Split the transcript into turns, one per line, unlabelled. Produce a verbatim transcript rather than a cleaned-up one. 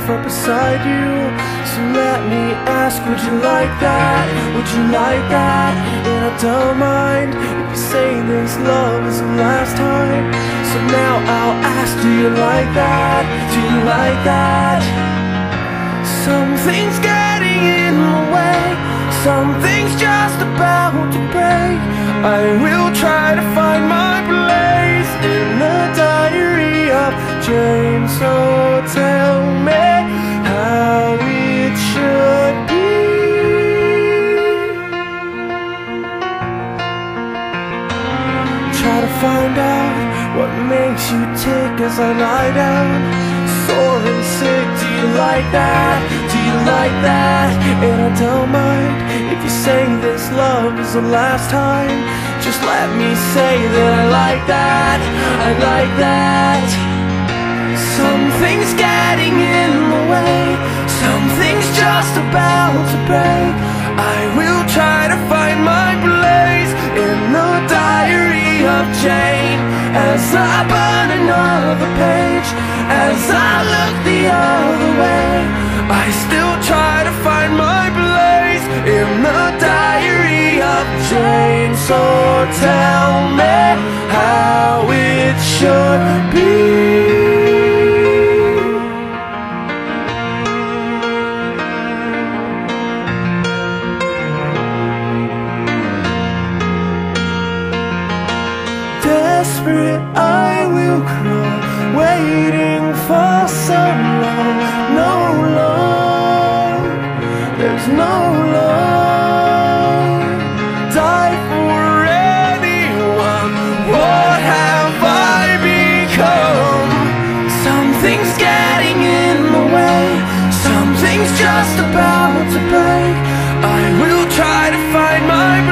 myself right beside you. So let me ask, would you like that? Would you like that? And I don't mind if you say this love is the last time. So now I'll ask, do you like that? Do you like that? Something's getting in the way, something's just about to break. I will try to find my place in the diary of Jane. So tell me how it should be. Try to find out what makes you tick as I lie down, sore and sick. Do you like that? Do you like that? And I don't mind if you say this love is the last time. Just let me say that I like that. I like that. Something's getting in the way, something's just about to break. I will try to find my place in the diary of Jane. As I burn another page, as I look the other way, I still try to find my place in the diary of Jane. So tell me how it should be. Desperate, I will crawl, waiting for so long. No love, there's no love. Die for anyone, what have I become? Something's getting in the way, something's just about to break. I will try to find my